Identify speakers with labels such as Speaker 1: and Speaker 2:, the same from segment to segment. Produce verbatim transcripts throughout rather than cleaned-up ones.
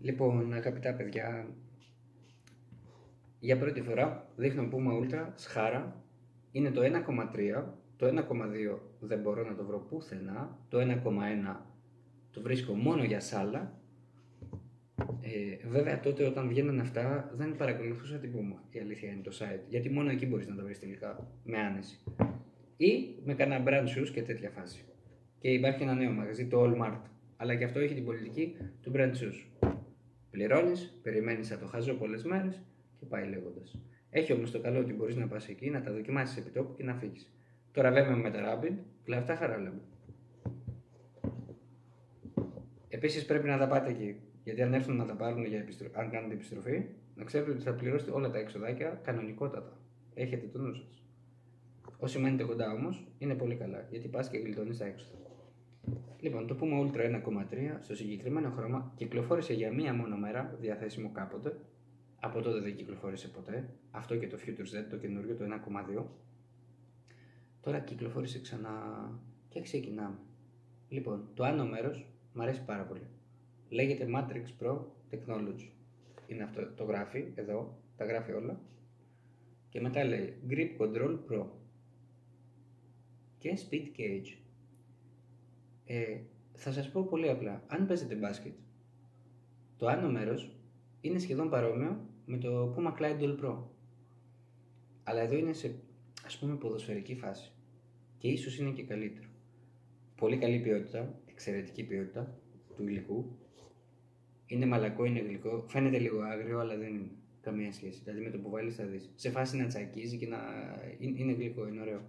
Speaker 1: Λοιπόν, αγαπητά παιδιά, για πρώτη φορά δείχνω Puma Ultra σχάρα. Είναι το ένα κόμμα τρία, το ένα κόμμα δύο δεν μπορώ να το βρω πουθενά, το ένα κόμμα ένα το βρίσκω μόνο για σάλα. Ε, βέβαια τότε όταν βγαίνουν αυτά δεν παρακολουθούσα την Puma, η αλήθεια είναι το site, γιατί μόνο εκεί μπορείς να τα βρεις τελικά με άνεση. Ή με κανένα brand shoes και τέτοια φάση. Και υπάρχει ένα νέο μαγαζί, το Allmart, αλλά και αυτό έχει την πολιτική του brand shoes. Πληρώνεις, περιμένεις να το χάζω πολλές μέρες και πάει λέγοντας. Έχει όμως το καλό ότι μπορείς να πας εκεί, να τα δοκιμάσεις επί τόπου και να φύγεις. Τώρα βέβαια με τα Rapid, κλαφτά χαρά λέμε. Επίσης πρέπει να τα πάτε εκεί, γιατί αν έρθουν να τα πάρουν για επιστρο... αν κάνετε επιστροφή, να ξέρετε ότι θα πληρώσετε όλα τα έξοδάκια κανονικότατα. Έχετε το νου σας. Όσοι μένετε κοντά όμως, είναι πολύ καλά, γιατί πας και γλιτώνεις τα έξοδα. Λοιπόν, το Puma Ultra ένα κόμμα τρία στο συγκεκριμένο χρώμα κυκλοφόρησε για μία μόνο μέρα, διαθέσιμο κάποτε. Από τότε δεν κυκλοφόρησε ποτέ. Αυτό και το Future Z, το καινούριο, το ένα κόμμα δύο. Τώρα κυκλοφόρησε ξανά και ξεκινάμε. Λοιπόν, το άνω μέρος μου αρέσει πάρα πολύ. Λέγεται Matrix Pro Technology. Είναι αυτό, το γράφει εδώ, τα γράφει όλα. Και μετά λέει Grip Control Pro και Speed Cage. Ε, θα σας πω πολύ απλά, αν παίζετε μπάσκετ, το άνω μέρος είναι σχεδόν παρόμοιο με το Puma Clyde Pro. Αλλά εδώ είναι σε, ας πούμε, ποδοσφαιρική φάση και ίσως είναι και καλύτερο. Πολύ καλή ποιότητα, εξαιρετική ποιότητα του υλικού. Είναι μαλακό, είναι γλυκό, φαίνεται λίγο άγριο, αλλά δεν είναι καμία σχέση. Δηλαδή με το που βάλεις θα δεις. Σε φάση να τσακίζει και να είναι γλυκό, είναι ωραίο.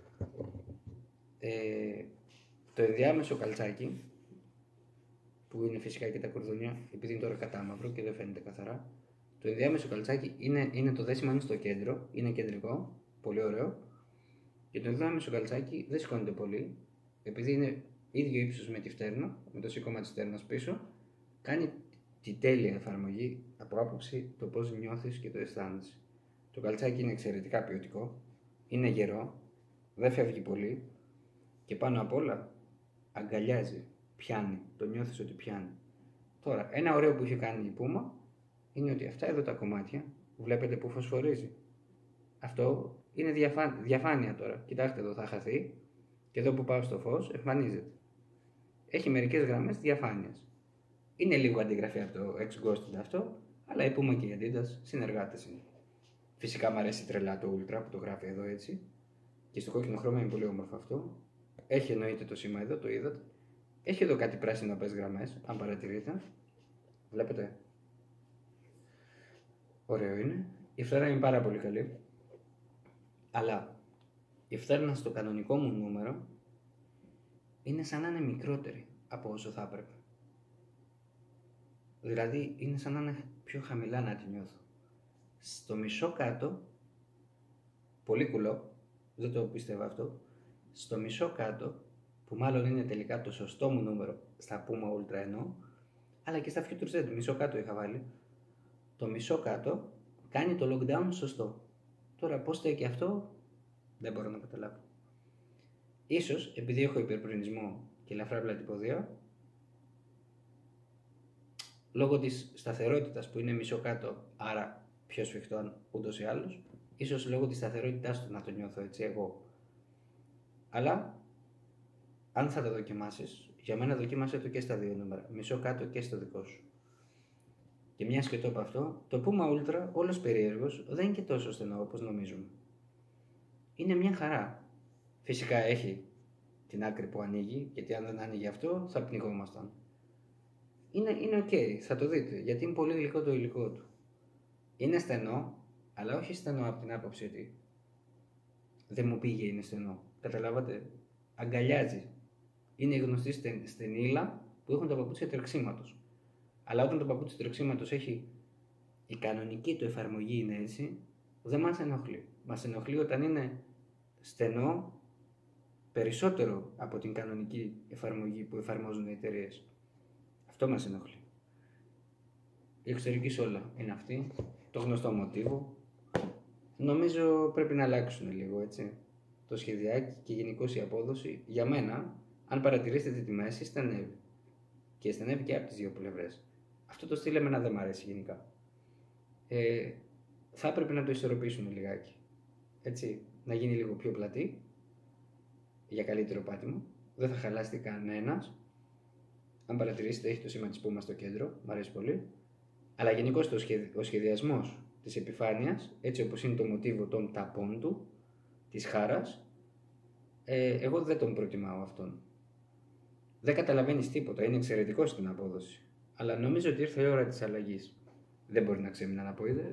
Speaker 1: Ε, το ενδιάμεσο καλτσάκι, που είναι φυσικά και τα κορδόνια, επειδή είναι τώρα κατάμαυρο και δεν φαίνεται καθαρά. Το ενδιάμεσο καλτσάκι είναι, είναι το δέσιμο, είναι στο κέντρο, είναι κεντρικό, πολύ ωραίο. Και το ενδιάμεσο καλτσάκι δεν σηκώνεται πολύ, επειδή είναι ίδιο ύψος με τη φτέρνα, με το σήκωμα της φτέρνας πίσω, κάνει τη τέλεια εφαρμογή από άποψη το πώς νιώθεις και το αισθάνεσαι. Το καλτσάκι είναι εξαιρετικά ποιοτικό, είναι γερό, δεν φεύγει πολύ και πάνω απ' όλα αγκαλιάζει, πιάνει, το νιώθεις ότι πιάνει. Τώρα, ένα ωραίο που είχε κάνει η Puma είναι ότι αυτά εδώ τα κομμάτια, βλέπετε που φωσφορίζει. Αυτό είναι διαφα... διαφάνεια τώρα. Κοιτάξτε εδώ θα χαθεί και εδώ που πάω στο φως εμφανίζεται. Έχει μερικές γραμμές διαφάνειας. Είναι λίγο αντιγραφή από το X-Ghosted αυτό, αλλά η Puma και η Adidas συνεργάτες είναι. Φυσικά μου αρέσει τρελά το Ultra που το γράφει εδώ έτσι και στο κόκκινο χρώμα είναι πολύ όμορφο αυτό. Έχει εννοείται το σήμα εδώ, το είδατε. Έχει εδώ κάτι πράσινο πες γραμμές, αν παρατηρείτε. Βλέπετε. Ωραίο είναι. Η φθέρα είναι πάρα πολύ καλή. Αλλά η φτέρνα στο κανονικό μου νούμερο είναι σαν να είναι μικρότερη από όσο θα έπρεπε. Δηλαδή είναι σαν να είναι πιο χαμηλά να τη νιώθω. Στο μισό κάτω, πολύ κουλό, δεν το πίστευα αυτό, στο μισό κάτω, που μάλλον είναι τελικά το σωστό μου νούμερο στα Puma Ultra εννοώ, αλλά και στα Future Z, μισό κάτω είχα βάλει, το μισό κάτω κάνει το lockdown σωστό. Τώρα πώς το και αυτό δεν μπορώ να καταλάβω. Ίσως επειδή έχω υπερπρονισμό και ελαφρά πλατυποδία, λόγω της σταθερότητας που είναι μισό κάτω, άρα πιο σφιχτό ούτως ή άλλως, ίσως λόγω της σταθερότητάς του να το νιώθω έτσι εγώ. Αλλά αν θα το δοκιμάσεις, για μένα δοκίμασέ το και στα δύο νούμερα, μισό κάτω και στο δικό σου. Και μια και το είπα αυτό, το Puma Ultra, όλος περίεργος, δεν είναι και τόσο στενό όπως νομίζουμε. Είναι μια χαρά. Φυσικά έχει την άκρη που ανοίγει, γιατί αν δεν άνοιγε αυτό θα πνιγόμασταν. Είναι, είναι ok, θα το δείτε, γιατί είναι πολύ γλυκό το υλικό του. Είναι στενό, αλλά όχι στενό από την άποψη ότι δεν μου πήγε είναι στενό. Καταλάβατε, αγκαλιάζει. Είναι γνωστή στεν, στενήλα που έχουν τα παπούτσια τρεξίματος. Αλλά όταν το παπούτσι τρεξίματος έχει η κανονική του εφαρμογή είναι έτσι, δεν μας ενοχλεί. Μας ενοχλεί όταν είναι στενό περισσότερο από την κανονική εφαρμογή που εφαρμόζουν οι εταιρείες. Αυτό μας ενοχλεί. Η εξωτερική σόλα είναι αυτή, το γνωστό μοτίβο. Νομίζω πρέπει να αλλάξουν λίγο έτσι. Το σχεδιάκι και γενικώς η απόδοση, για μένα, αν παρατηρήσετε τη μέση, στενεύει. Και στενεύει και από τις δύο πλευρές. Αυτό το στυλ εμένα δεν μου αρέσει γενικά. Ε, θα έπρεπε να το ισορροπήσουμε λιγάκι. Έτσι, να γίνει λίγο πιο πλατή, για καλύτερο πάτημα. Δεν θα χαλάσει κανένας. Αν παρατηρήσετε, έχει το σήμα της πούμας στο κέντρο, μου αρέσει πολύ. Αλλά γενικώς ο σχεδιασμός της επιφάνειας, έτσι όπως είναι το μοτίβο των ταπών του, της χάρας, ε, εγώ δεν τον προτιμάω αυτόν. Δεν καταλαβαίνεις τίποτα, είναι εξαιρετικό στην απόδοση. Αλλά νομίζω ότι ήρθε η ώρα της αλλαγής. Δεν μπορεί να ξέμειναν από ιδέες.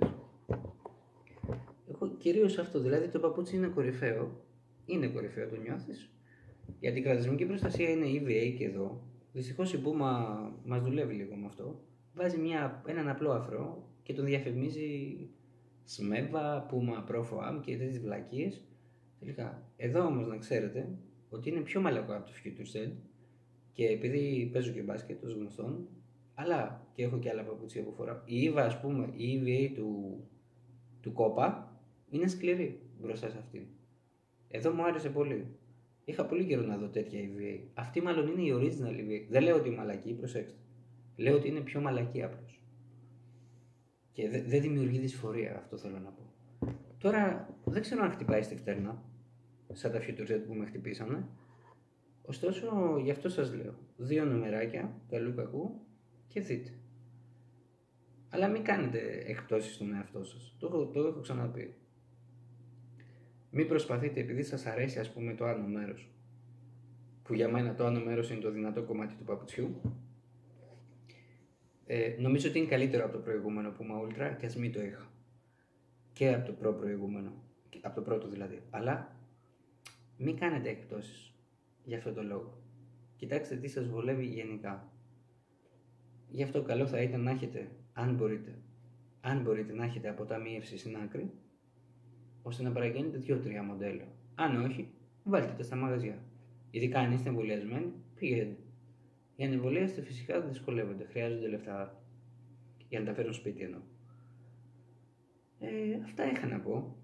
Speaker 1: Εγώ κυρίως αυτό, δηλαδή το παπούτσι είναι κορυφαίο. Είναι κορυφαίο, το νιώθεις. Η αντικρατισμική προστασία είναι ι βι έι και εδώ. Δυστυχώς η Puma μας δουλεύει λίγο με αυτό. Βάζει μια, έναν απλό αφρό και τον διαφημίζει Smeva, Puma Pro Foam και τέτοιες βλακίες. Τελικά, εδώ όμως να ξέρετε ότι είναι πιο μαλακό από το Future Set και επειδή παίζω και μπάσκετ ως γνωστόν, αλλά και έχω και άλλα παπούτσια που φοράω. Η Eva, ας πούμε, η ι βι έι του, του Copa είναι σκληρή μπροστά σε αυτήν. Εδώ μου άρεσε πολύ. Είχα πολύ καιρό να δω τέτοια ι βι έι. Αυτή μάλλον είναι η original ι βι έι. Δεν λέω ότι είναι μαλακή, προσέξτε. Λέω ότι είναι πιο μαλακή απλώς. Και δεν δε δημιουργεί δυσφορία, αυτό θέλω να πω. Τώρα δεν ξέρω αν χτυπάει στη φτέρνα, σαν τα Future Set που με χτυπήσανε. Ωστόσο, γι' αυτό σας λέω. Δύο νομεράκια, καλού κακού, και δείτε. Αλλά μην κάνετε εκπτώσεις στον εαυτό σας. Το, το έχω ξαναπεί. Μην προσπαθείτε, επειδή σας αρέσει ας πούμε το άνω μέρος, που για μένα το άνω μέρος είναι το δυνατό κομμάτι του παπουτσιού, ε, νομίζω ότι είναι καλύτερο από το προηγούμενο Puma Ultra και ας μην το είχα. Και από το προ προηγούμενο, από το πρώτο δηλαδή. Αλλά μην κάνετε εκπτώσεις για αυτό το λόγο. Κοιτάξτε τι σας βολεύει γενικά. Γι' αυτό καλό θα ήταν να έχετε, αν μπορείτε, αν μπορείτε να έχετε αποταμίευση στην άκρη, ώστε να παραγγέλνετε δύο τρία μοντέλα. Αν όχι, βάλτε τα στα μαγαζιά. Ειδικά αν είστε εμβολιασμένοι, πηγαίνετε. Οι ανεμβολίαστοι φυσικά δεν δυσκολεύονται, χρειάζονται λεφτά για να τα φέρουν σπίτι εννοώ. Ε, αυτά είχα να πω.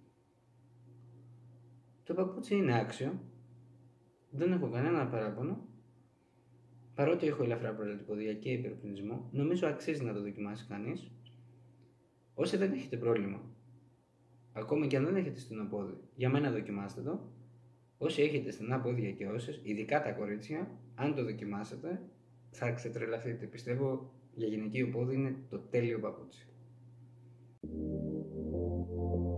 Speaker 1: Το παπούτσι είναι άξιο. Δεν έχω κανένα παράπονο. Παρότι έχω ελαφρά προλατυπωδία και υπερπνισμό, νομίζω αξίζει να το δοκιμάσει κανείς. Όσοι δεν έχετε πρόβλημα, ακόμα και αν δεν έχετε στενό πόδι, για μένα δοκιμάστε το. Όσοι έχετε στενά πόδια και όσες, ειδικά τα κορίτσια, αν το δοκιμάσετε, θα ξετρελαθείτε. Πιστεύω για γυναικείο πόδι είναι το τέλειο παπούτσι.